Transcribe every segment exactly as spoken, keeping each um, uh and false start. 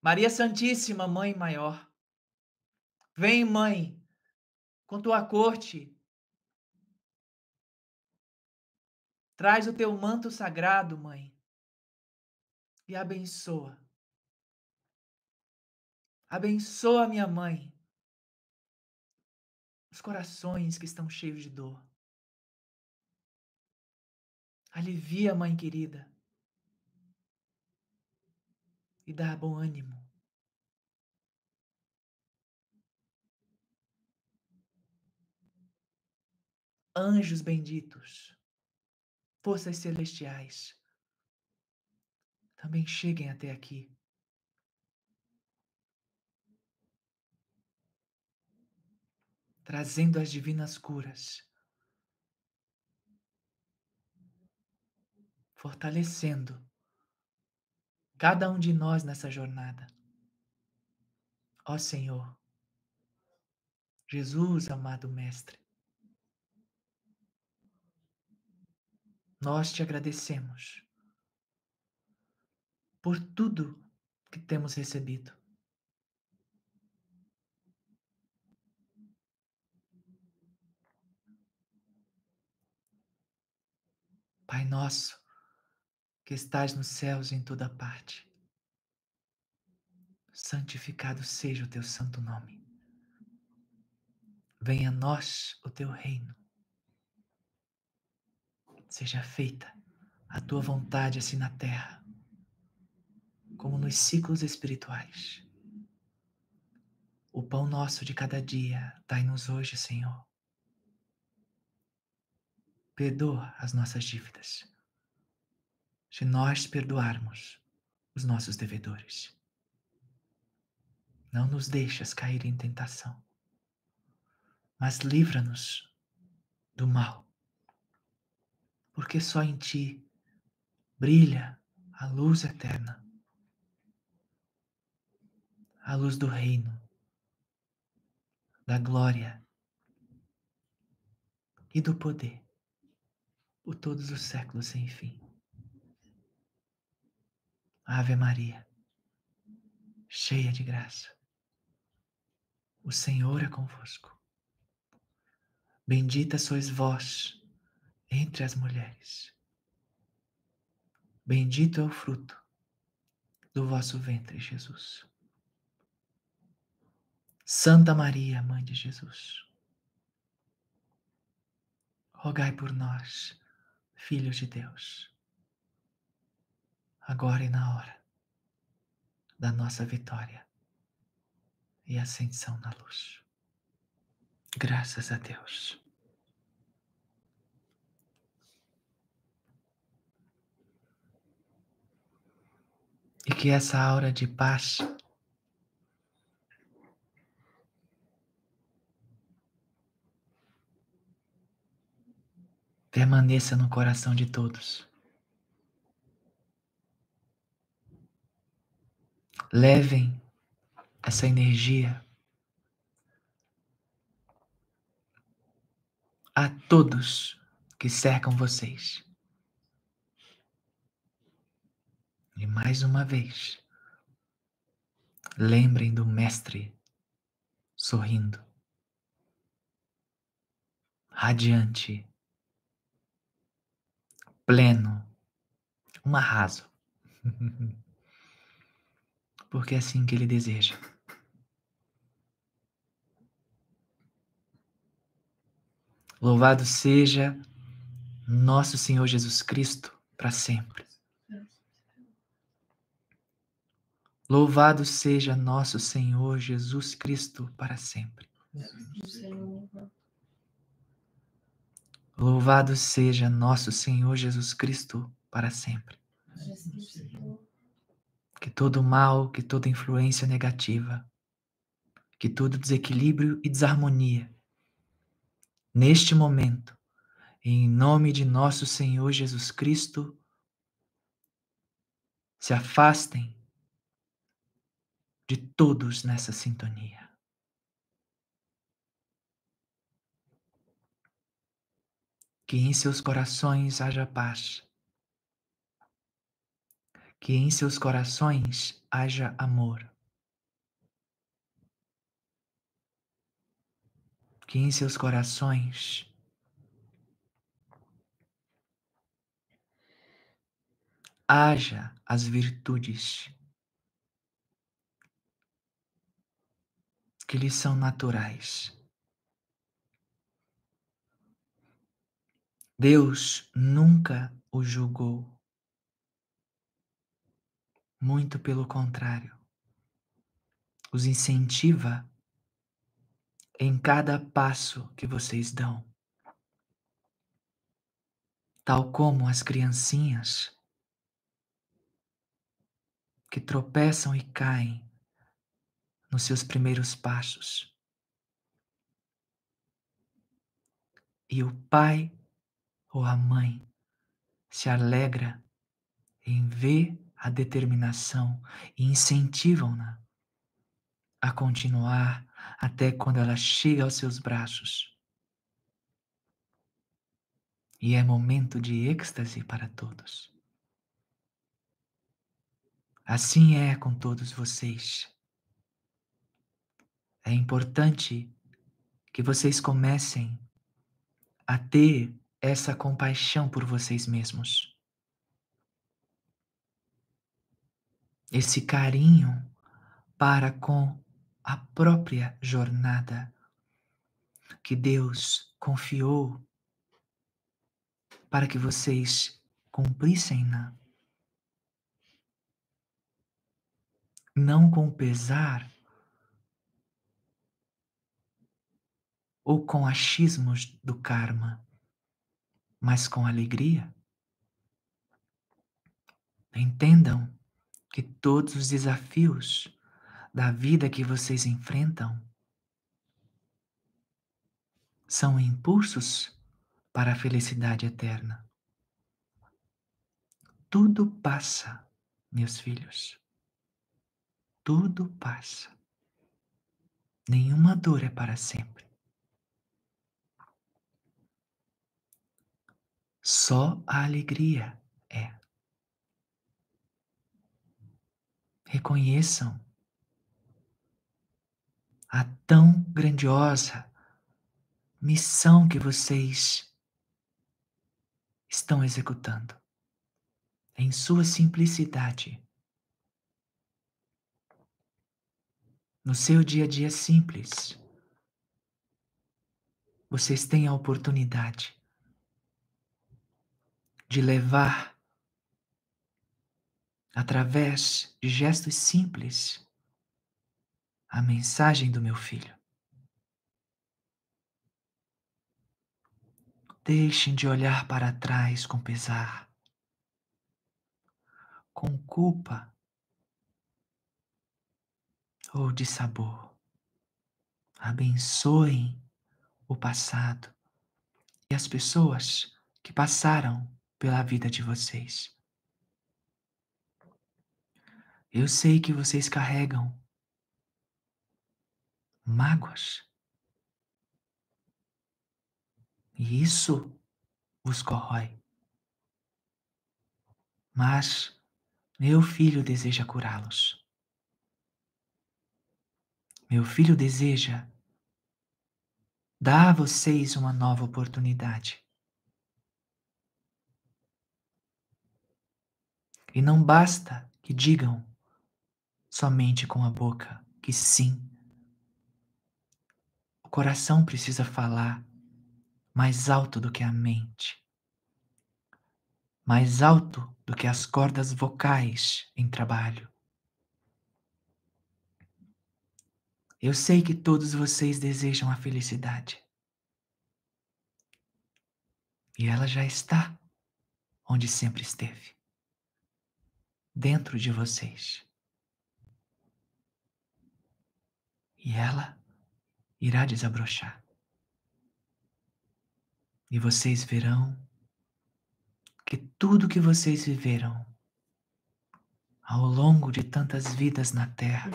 Maria Santíssima, Mãe Maior, vem, Mãe, com tua corte, traz o teu manto sagrado, Mãe, e abençoa. Abençoa, minha Mãe, os corações que estão cheios de dor. Alivia, Mãe querida, e dá bom ânimo. Anjos benditos, forças celestiais, também cheguem até aqui. Trazendo as divinas curas, fortalecendo cada um de nós nessa jornada. Ó Senhor, Jesus, amado Mestre, nós te agradecemos por tudo que temos recebido. Pai nosso, que estás nos céus em toda parte, santificado seja o teu santo nome. Venha a nós o teu reino. Seja feita a tua vontade assim na terra, como nos ciclos espirituais. O pão nosso de cada dia, dai-nos hoje, Senhor. Perdoa as nossas dívidas, se nós perdoarmos os nossos devedores. Não nos deixas cair em tentação, mas livra-nos do mal, porque só em ti brilha a luz eterna, a luz do reino, da glória e do poder, por todos os séculos sem fim. Ave Maria, cheia de graça, o Senhor é convosco. Bendita sois vós entre as mulheres. Bendito é o fruto do vosso ventre, Jesus. Santa Maria, Mãe de Jesus, rogai por nós, filhos de Deus, agora e na hora da nossa vitória e ascensão na luz. Graças a Deus. E que essa aura de paz permaneça no coração de todos. Levem essa energia a todos que cercam vocês. E mais uma vez, lembrem do Mestre sorrindo, radiante, pleno, um arraso. Porque é assim que ele deseja. Louvado seja nosso Senhor Jesus Cristo para sempre. Louvado seja nosso Senhor Jesus Cristo para sempre. Louvado seja nosso Senhor Jesus Cristo para sempre. Que todo mal, que toda influência negativa, que todo desequilíbrio e desarmonia, neste momento, em nome de nosso Senhor Jesus Cristo, se afastem de todos nessa sintonia. Que em seus corações haja paz. Que em seus corações haja amor. que em seus corações haja as virtudes que lhes são naturais. Deus nunca o julgou, muito pelo contrário, os incentiva em cada passo que vocês dão, tal como as criancinhas que tropeçam e caem nos seus primeiros passos. E o pai ou a mãe se alegra em ver a determinação e incentivam-na a continuar até quando ela chega aos seus braços. E é momento de êxtase para todos. Assim é com todos vocês. É importante que vocês comecem a ter essa compaixão por vocês mesmos. Esse carinho para com a própria jornada que Deus confiou para que vocês cumprissem-na. Não com pesar ou com achismos do karma, mas com alegria. Entendam que todos os desafios da vida que vocês enfrentam são impulsos para a felicidade eterna. Tudo passa, meus filhos. Tudo passa. Nenhuma dor é para sempre. Só a alegria é. Reconheçam a tão grandiosa missão que vocês estão executando em sua simplicidade. No seu dia a dia simples, vocês têm a oportunidade de levar, através de gestos simples, a mensagem do meu filho. Deixem de olhar para trás com pesar, com culpa ou dissabor. Abençoem o passado e as pessoas que passaram pela vida de vocês. Eu sei que vocês carregam mágoas e isso os corrói. Mas meu filho deseja curá-los. Meu filho deseja dar a vocês uma nova oportunidade. E não basta que digam somente com a boca que sim. O coração precisa falar mais alto do que a mente, mais alto do que as cordas vocais em trabalho. Eu sei que todos vocês desejam a felicidade. E ela já está onde sempre esteve, dentro de vocês. E ela irá desabrochar. E vocês verão que tudo que vocês viveram ao longo de tantas vidas na Terra,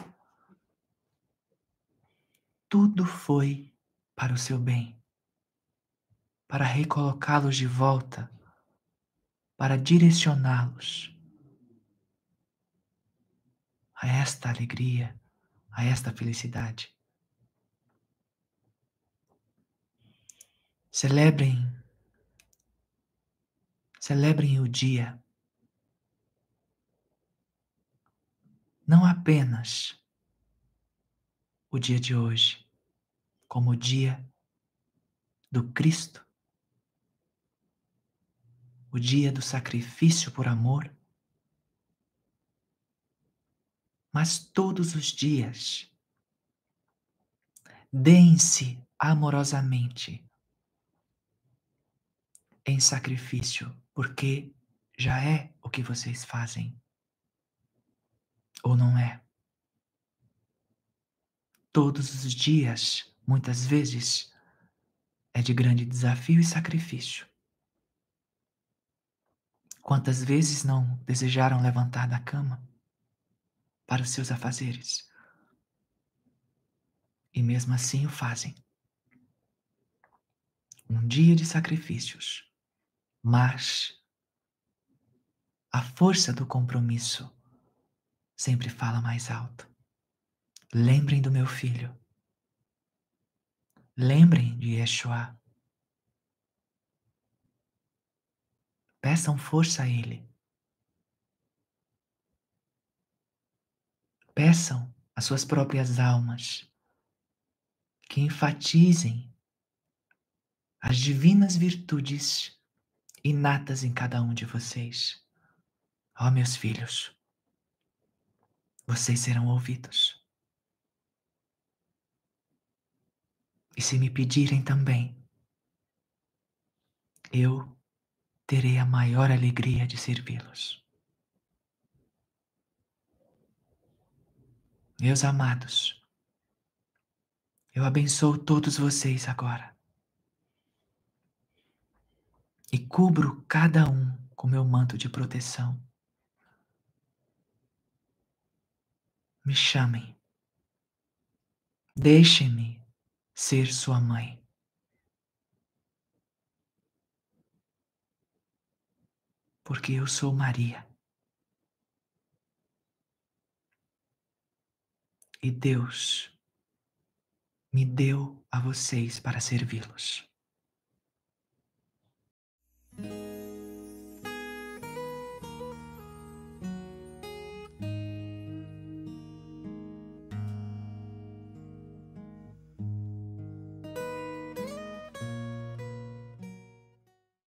tudo foi para o seu bem, para recolocá-los de volta, para direcioná-los a esta alegria, a esta felicidade. Celebrem, celebrem o dia, não apenas o dia de hoje, como o dia do Cristo, o dia do sacrifício por amor, mas todos os dias. Deem-se amorosamente em sacrifício, porque já é o que vocês fazem, ou não é? Todos os dias, muitas vezes, é de grande desafio e sacrifício. Quantas vezes não desejaram levantar da cama para os seus afazeres? E mesmo assim o fazem. Um dia de sacrifícios, mas a força do compromisso sempre fala mais alto. Lembrem do meu filho. Lembrem de Yeshua. Peçam força a Ele. Peçam às suas próprias almas que enfatizem as divinas virtudes inatas em cada um de vocês. Ó, meus filhos, vocês serão ouvidos. E se me pedirem também, eu terei a maior alegria de servi-los. Meus amados, eu abençoo todos vocês agora e cubro cada um com meu manto de proteção. Me chamem. Deixem-me ser sua mãe. Porque eu sou Maria. E Deus me deu a vocês para servi-los.